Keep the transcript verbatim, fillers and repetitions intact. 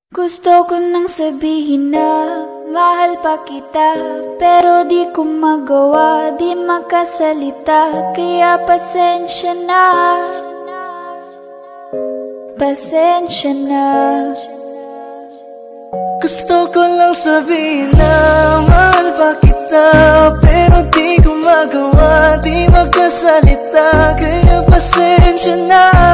Gusto ko nang sabihin na mahal pa kita, pero di ko magawa, di makasalita. Kaya pasensya na, pasensya na. Gusto ko lang sabihin na mahal pa kita, pero di ko magawa, di makasalita. Kaya pasensya na,